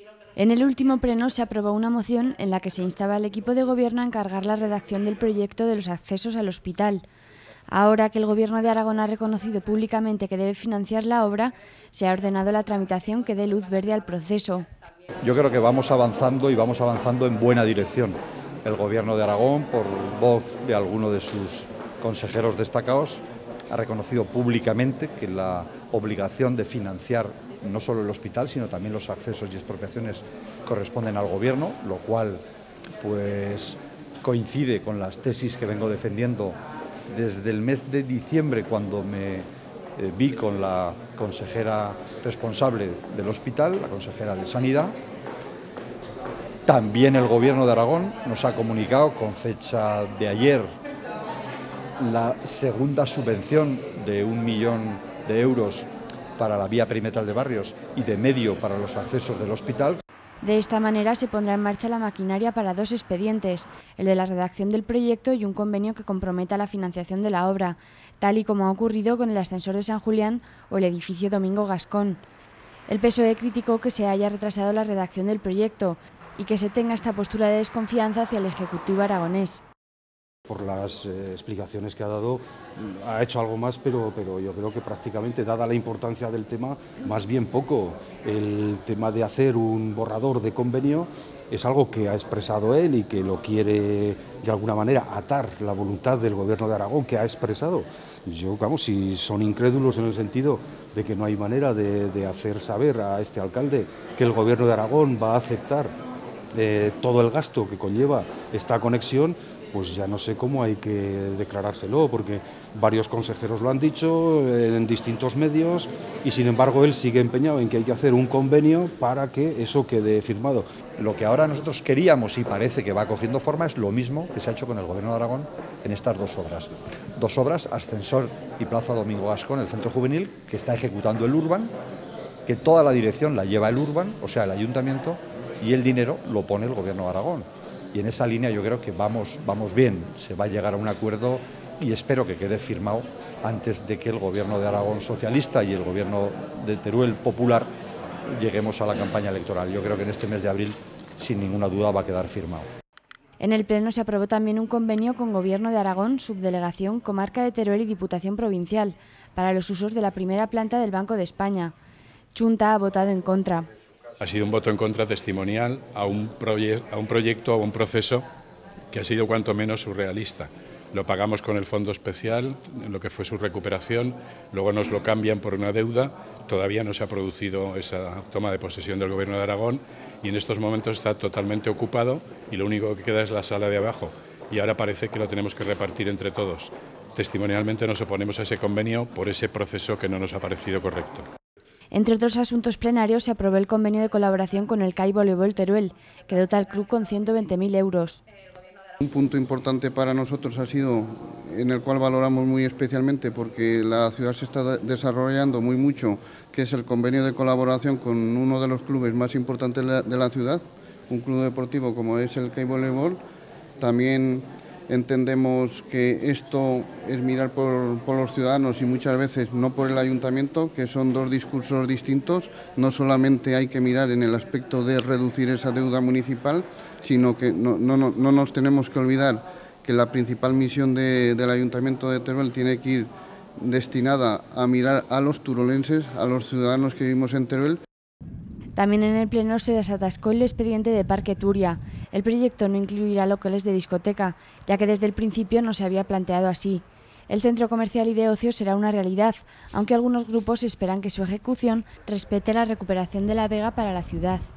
En el último pleno se aprobó una moción en la que se instaba al equipo de gobierno a encargar la redacción del proyecto de los accesos al hospital. Ahora que el Gobierno de Aragón ha reconocido públicamente que debe financiar la obra, se ha ordenado la tramitación que dé luz verde al proceso. Yo creo que vamos avanzando y vamos avanzando en buena dirección. El Gobierno de Aragón, por voz de alguno de sus consejeros destacados, ha reconocido públicamente que la obligación de financiar no solo el hospital, sino también los accesos y expropiaciones corresponden al Gobierno, lo cual pues coincide con las tesis que vengo defendiendo desde el mes de diciembre, cuando me vi con la consejera responsable del hospital, la consejera de Sanidad. También el Gobierno de Aragón nos ha comunicado con fecha de ayer la segunda subvención de 1 millón de euros para la vía perimetral de barrios y de medio para los accesos del hospital. De esta manera se pondrá en marcha la maquinaria para 2 expedientes, el de la redacción del proyecto y un convenio que comprometa la financiación de la obra, tal y como ha ocurrido con el ascensor de San Julián o el edificio Domingo Gascón. El PSOE criticó que se haya retrasado la redacción del proyecto y que se tenga esta postura de desconfianza hacia el Ejecutivo aragonés. Por las explicaciones que ha dado, ha hecho algo más, pero yo creo que prácticamente, dada la importancia del tema, más bien poco. El tema de hacer un borrador de convenio es algo que ha expresado él y que lo quiere de alguna manera atar la voluntad del Gobierno de Aragón, que ha expresado. Yo, vamos, si son incrédulos en el sentido de que no hay manera de hacer saber a este alcalde que el Gobierno de Aragón va a aceptar todo el gasto que conlleva esta conexión, pues ya no sé cómo hay que declarárselo, porque varios consejeros lo han dicho en distintos medios y sin embargo él sigue empeñado en que hay que hacer un convenio para que eso quede firmado. Lo que ahora nosotros queríamos y parece que va cogiendo forma es lo mismo que se ha hecho con el Gobierno de Aragón en estas 2 obras. 2 obras, ascensor y plaza Domingo Gascón, el centro juvenil, que está ejecutando el Urban, que toda la dirección la lleva el Urban, o sea el Ayuntamiento, y el dinero lo pone el Gobierno de Aragón. Y en esa línea yo creo que vamos bien, se va a llegar a un acuerdo y espero que quede firmado antes de que el Gobierno de Aragón socialista y el Gobierno de Teruel popular lleguemos a la campaña electoral. Yo creo que en este mes de abril, sin ninguna duda, va a quedar firmado. En el Pleno se aprobó también un convenio con Gobierno de Aragón, Subdelegación, Comarca de Teruel y Diputación Provincial para los usos de la primera planta del Banco de España. Chunta ha votado en contra. Ha sido un voto en contra testimonial a un proyecto, a un proceso que ha sido cuanto menos surrealista. Lo pagamos con el fondo especial, lo que fue su recuperación, luego nos lo cambian por una deuda, todavía no se ha producido esa toma de posesión del Gobierno de Aragón y en estos momentos está totalmente ocupado y lo único que queda es la sala de abajo y ahora parece que lo tenemos que repartir entre todos. Testimonialmente nos oponemos a ese convenio por ese proceso que no nos ha parecido correcto. Entre otros asuntos plenarios se aprobó el convenio de colaboración con el CAI Voleibol Teruel, que dota al club con 120.000 euros. Un punto importante para nosotros ha sido, en el cual valoramos muy especialmente porque la ciudad se está desarrollando muy mucho, que es el convenio de colaboración con uno de los clubes más importantes de la ciudad, un club deportivo como es el CAI Voleibol. También entendemos que esto es mirar por los ciudadanos y muchas veces no por el ayuntamiento, que son 2 discursos distintos. No solamente hay que mirar en el aspecto de reducir esa deuda municipal, sino que no nos tenemos que olvidar que la principal misión del Ayuntamiento de Teruel tiene que ir destinada a mirar a los turolenses, a los ciudadanos que vivimos en Teruel. También en el Pleno se desatascó el expediente de Parque Turia. El proyecto no incluirá locales de discoteca, ya que desde el principio no se había planteado así. El centro comercial y de ocio será una realidad, aunque algunos grupos esperan que su ejecución respete la recuperación de la vega para la ciudad.